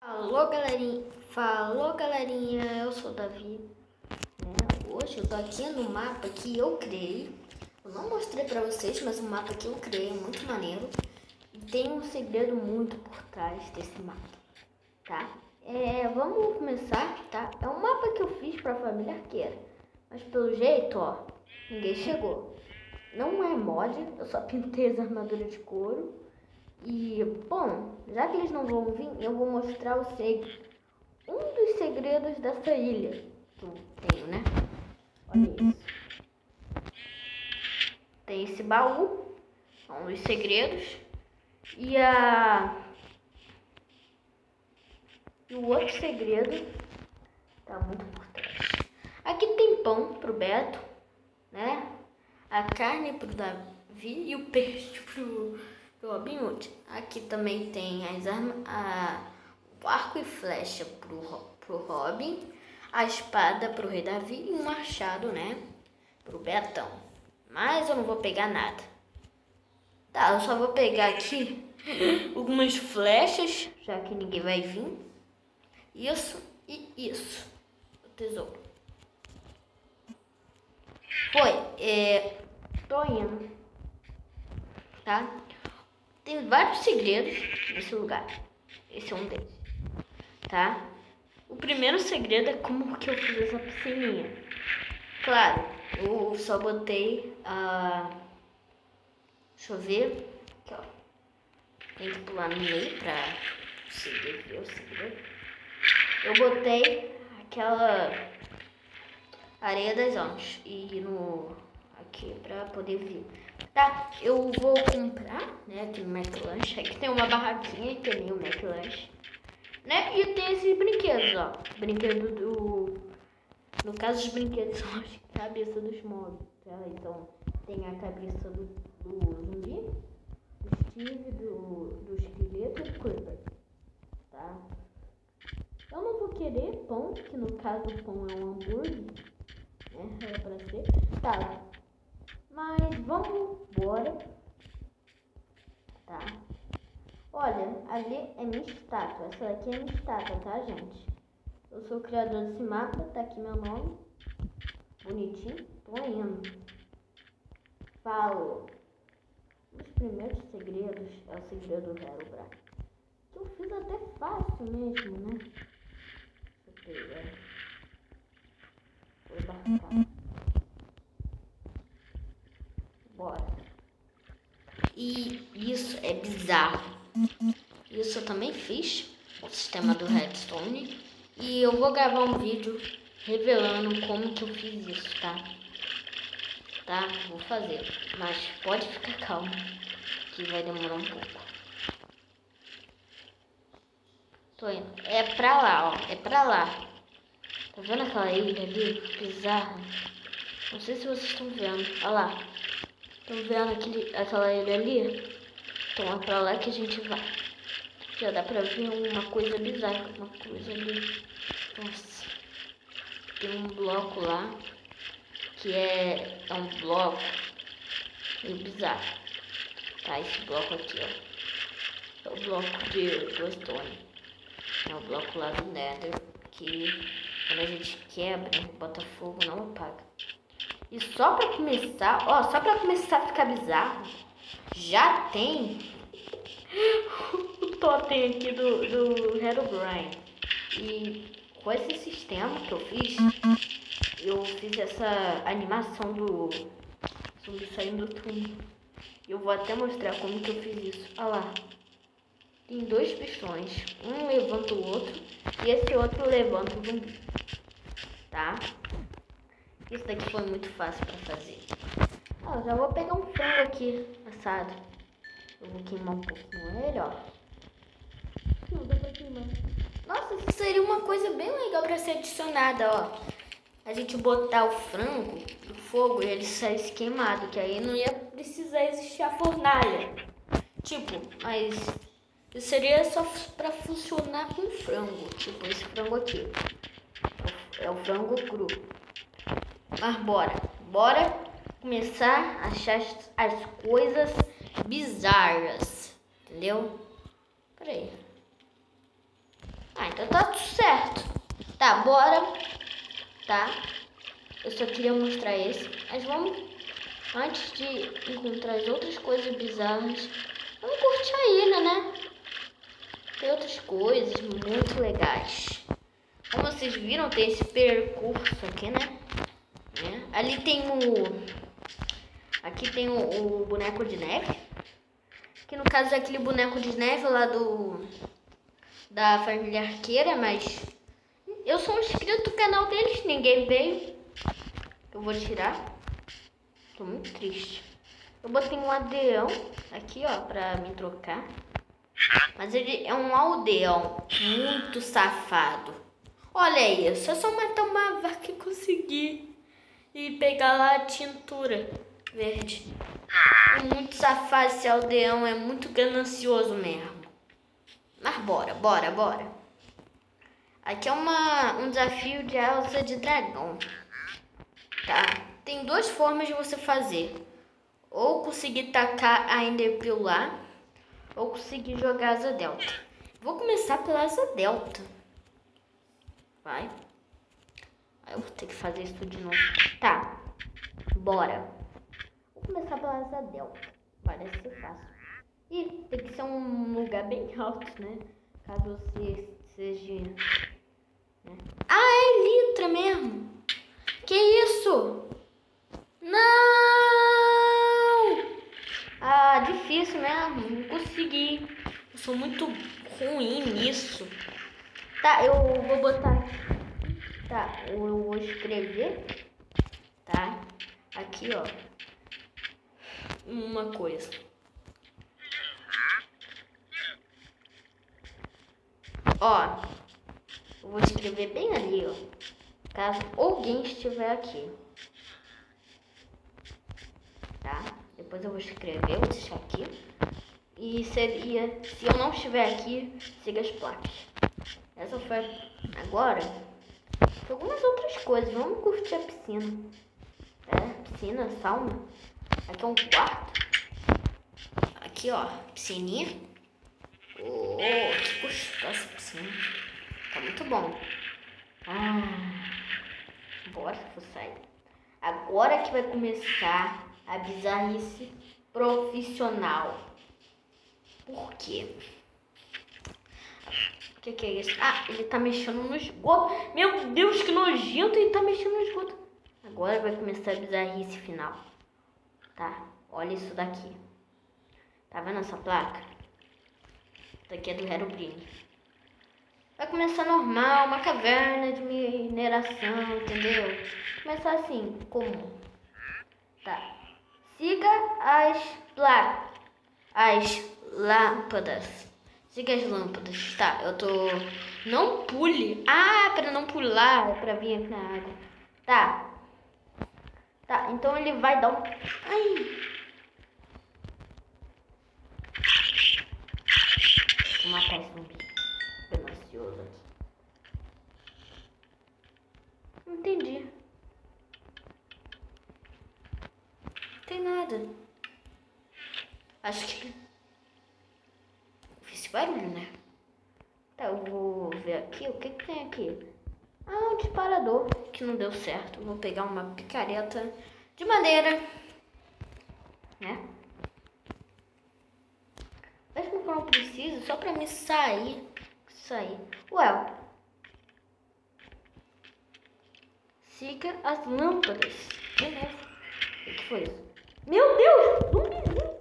Falou galerinha, eu sou o Davi, Hoje eu tô aqui no mapa que eu criei. Eu não mostrei pra vocês, mas o mapa que eu criei é muito maneiro. E tem um segredo muito por trás desse mapa, tá? Vamos começar, tá? É um mapa que eu fiz pra família arqueira, mas pelo jeito, ó, ninguém chegou. Não é mod, eu só pintei as armaduras de couro. E, bom, já que eles não vão vir, eu vou mostrar um dos segredos dessa ilha que eu tenho, né? Olha isso. Tem esse baú, é um dos segredos. E o outro segredo tá muito por trás. Aqui tem pão pro Beto, né? A carne pro Davi e o peixe pro Robin Hood. Aqui também tem as armas, o arco e flecha pro Robin, a espada pro Rei Davi e um machado, né, pro Betão. Mas eu não vou pegar nada. Tá, eu só vou pegar aqui algumas flechas, já que ninguém vai vir. Isso e isso. O tesouro. Tô indo. Tá? Tem vários segredos nesse lugar. Esse é um deles, tá? O primeiro segredo é como que eu fiz essa piscininha. Claro, eu só botei deixa eu ver. Aqui, ó. Tem que pular no meio pra conseguir ver o segredo. Eu botei aquela areia das ondas aqui pra poder ver. Tá, eu vou comprar, né, aqui no McLanche. Aqui tem uma barraquinha que tem o McLanche, né, e tem esses brinquedos, ó. No caso, os brinquedos são as cabeças dos mobs, tá? Então, tem a cabeça do zumbi, do Steve, do esqueleto e do Creeper, tá? Eu não vou querer pão, que no caso o pão é um hambúrguer, né, era pra ser. Tá, mas vamos embora, tá? Olha, ali é minha estátua. Essa daqui é minha estátua, tá, gente? Eu sou o criador desse mapa, tá aqui meu nome. Bonitinho. Tô indo. Falou. Os primeiros segredos é o segredo do Herobrine, que eu fiz até fácil mesmo, né? Deixa eu pegar. Vou embarcar. Bora. E isso é bizarro. Isso eu também fiz, o sistema do Redstone. E eu vou gravar um vídeo revelando como que eu fiz isso, tá? Tá? Vou fazer. Mas pode ficar calmo, que vai demorar um pouco. Tô indo. É pra lá, ó. É pra lá. Tá vendo aquela ilha ali? Bizarra. Não sei se vocês estão vendo. Olha lá. Estão vendo aquela ilha ali? Então é pra lá que a gente vai. Já dá pra ver uma coisa bizarra. Uma coisa ali. Nossa. Tem um bloco lá. Que é um bloco meio bizarro. Tá, esse bloco aqui, ó. É o bloco de glowstone. É o bloco lá do Nether. Que quando a gente quebra, bota fogo, não apaga. E só pra começar, ó, só pra começar a ficar bizarro, já tem o totem aqui do Herobrine. E com esse sistema que eu fiz essa animação do zumbi saindo do túnel. Eu vou até mostrar como que eu fiz isso. Olha lá. Tem dois pistões. Um levanta o outro e esse outro levanta o zumbi. Tá? Isso daqui foi muito fácil pra fazer. Ó, já vou pegar um frango aqui assado. Eu vou queimar um pouquinho ele, ó. Não dá pra queimar. Nossa, isso seria uma coisa bem legal pra ser adicionada, ó. A gente botar o frango no fogo e ele saísse queimado, que aí não ia precisar existir a fornalha. Tipo, mas isso seria só pra funcionar com frango. Tipo, esse frango aqui. É o frango cru. Mas bora começar a achar as coisas bizarras, entendeu? Peraí. tudo certo. Tá, bora. Tá. Eu só queria mostrar esse. Mas vamos, antes de encontrar as outras coisas bizarras, vamos curtir a ilha, né? Tem outras coisas muito legais. Como vocês viram, tem esse percurso aqui, né? Ali tem aqui tem o boneco de neve. Que no caso é aquele boneco de neve lá da família arqueira, mas eu sou um inscrito do canal deles, ninguém veio. Eu vou tirar. Tô muito triste. Eu botei um aldeão aqui, ó, pra me trocar. Mas ele é um aldeão muito safado. Olha isso, é só matar uma vaca e conseguir. E pegar lá a tintura verde. É muito safado esse aldeão, é muito ganancioso mesmo. Mas bora. Aqui é um desafio de asa de dragão. Tá? Tem duas formas de você fazer. Ou conseguir tacar a Enderpeel lá, ou conseguir jogar asa delta. Vou começar pela asa delta. Vai. Aí eu vou ter que fazer isso de novo. Tá. Bora. Vou começar pela asa delta. Parece ser fácil. E tem que ser um lugar bem alto, né? Caso você seja... né? Ah, é Elytra mesmo. Que isso? Não! Ah, difícil mesmo. Não consegui. Eu sou muito ruim nisso. Tá, eu vou botar aqui. Tá, eu vou escrever. Tá? Aqui, ó. Uma coisa. Ó. Eu vou escrever bem ali, ó. Caso alguém estiver aqui. Tá? Depois eu vou escrever, vou deixar aqui. E seria, se eu não estiver aqui, siga as placas. Essa foi agora. Tem algumas outras coisas. Vamos curtir a piscina. Piscina, sauna. Aqui é um quarto. Aqui, ó, piscininha. Oh, que gostosa essa piscina. Tá muito bom. Bora, vou sair. Agora que vai começar a bizarrice profissional. Por quê? O que é isso? Ah, ele tá mexendo no esgoto. Meu Deus, que nojento, ele tá mexendo no esgoto. Agora vai começar a bizarrice final. Tá? Olha isso daqui. Tá vendo essa placa? Isso daqui é do Herobrine. Vai começar normal, uma caverna de mineração, entendeu? Começar assim, comum. Tá. Siga as lâmpadas. Siga as lâmpadas. Tá, eu tô... Não pule. Ah, pra não pular, pra vir aqui na água. Tá. Tá, então ele vai dar um... Ai. Vou matar esse zumbi. Ganancioso aqui. Não entendi. Não tem nada. Acho que... Fiz esse barulho, né? Tá, eu vou ver aqui. O que tem aqui? Ah, um disparador. Que não deu certo. Vou pegar uma picareta de madeira. Né? Mesmo que eu não preciso, só pra me sair. Ué. Siga as lâmpadas. Beleza. O que foi isso? Meu Deus! Zumbizinho!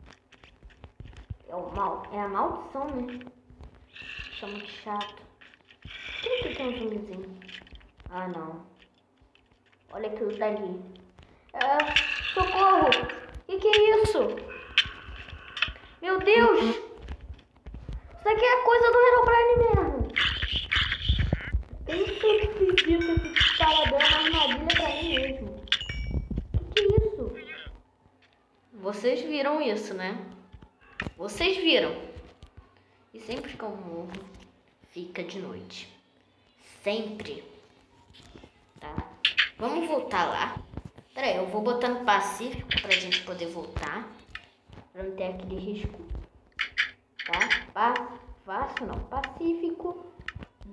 É o mal. É a maldição, né? Isso é muito chato. Por que tem um zumbizinho? Ah, não. Olha aquilo dali. Socorro! Que é isso? Meu Deus! Isso daqui é coisa do Herobrine mesmo. Eu sei que precisa esse parador, uma armadilha pra mim mesmo. Que é isso? Vocês viram isso, né? Vocês viram. E sempre que eu morro, fica de noite. Sempre. Tá? Vamos voltar lá. Pera aí, eu vou botar no Pacífico pra gente poder voltar. Pra não ter aquele risco. Tá? Fácil não. Pacífico.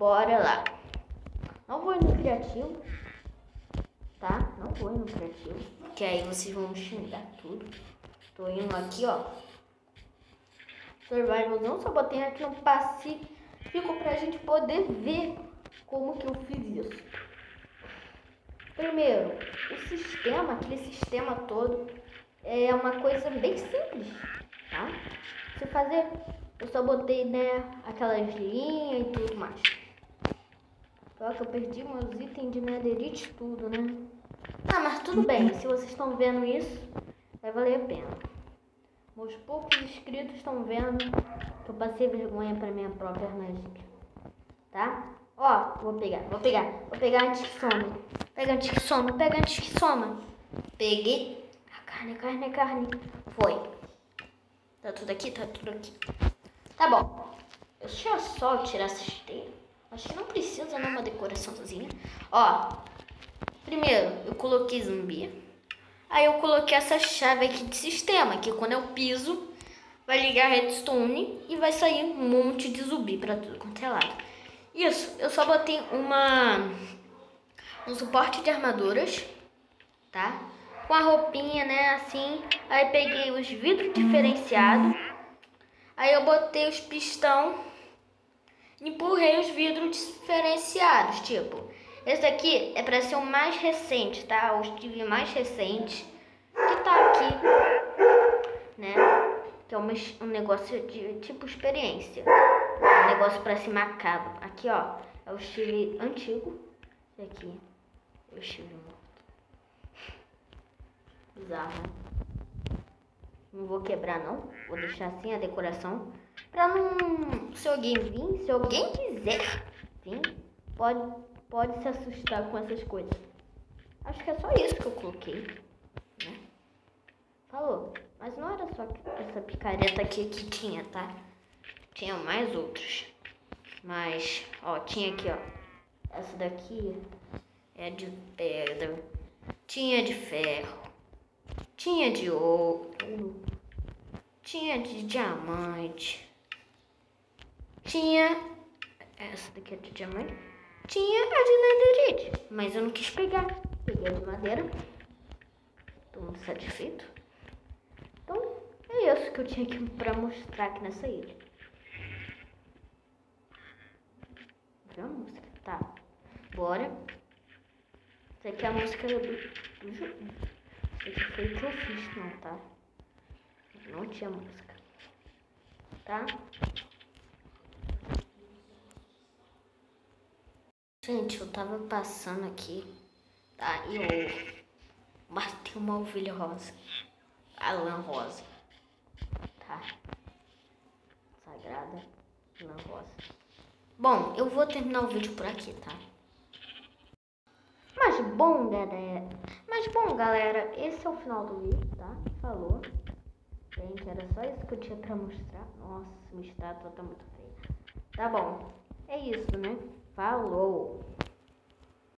bora lá. Não vou ir no criativo, tá? Não vou ir no criativo, que aí vocês vão me xingar tudo. Tô indo aqui, ó. Survival, não só botei aqui no Pacífico pra gente poder ver como que eu fiz isso. Primeiro, o sistema, aquele sistema todo, é uma coisa bem simples, tá? Se fazer, eu só botei, né, aquelas linhas e tudo mais. Só que eu perdi meus itens de netherite tudo, né? Ah, mas tudo bem, se vocês estão vendo isso, vai valer a pena. Meus poucos inscritos estão vendo que eu passei vergonha pra minha própria armadilha, tá? Ó, vou pegar antes que some. Pega antes que soma. Peguei a carne. Foi. Tá tudo aqui? Tá bom. Deixa eu só tirar essa esteira. Acho que não precisa, não, uma decoraçãozinha. Ó, primeiro eu coloquei zumbi. Aí eu coloquei essa chave aqui de sistema, que quando eu piso, vai ligar a redstone e vai sair um monte de zumbi pra tudo quanto é lado. Isso, eu só botei um suporte de armaduras, tá? Com a roupinha, né, assim. Aí peguei os vidros diferenciados. Aí eu botei os pistão e empurrei os vidros diferenciados, tipo. Esse daqui é pra ser o mais recente, tá? O Steve mais recente que tá aqui, né? Que é um negócio de tipo experiência. Um negócio pra se macabro. Aqui, ó, é o Steve antigo. Esse aqui é o Steve morto. Bizarro, né? Não vou quebrar, não. Vou deixar assim a decoração. Pra não... Se alguém vir, se alguém quiser vir, pode se assustar com essas coisas. Acho que é só isso que eu coloquei, né? Falou. Mas não era só essa picareta aqui que tinha, tá? Tinha mais outros. Mas, ó, tinha aqui, ó. Essa daqui é de pedra. Tinha de ferro. Tinha de ouro. Tinha de diamante. Tinha... Essa daqui é de diamante. Tinha a de netherite, mas eu não quis pegar. Peguei a de madeira. Tô muito satisfeito. Então, é isso que eu tinha aqui pra mostrar aqui nessa ilha. Viu a música? Tá. Bora. Essa aqui é a música do jogo. Isso aqui foi o que eu fiz, não, tá? Não tinha música. Tá? Gente, eu tava passando aqui, tá? E eu bati uma ovelha rosa. A lã rosa. Tá? Sagrada lã rosa. Bom, eu vou terminar o vídeo por aqui, tá? Mas bom, galera, esse é o final do vídeo, tá? Falou. Gente, era só isso que eu tinha pra mostrar. Nossa, minha estátua tá muito feia. Tá bom. É isso, né? Falou!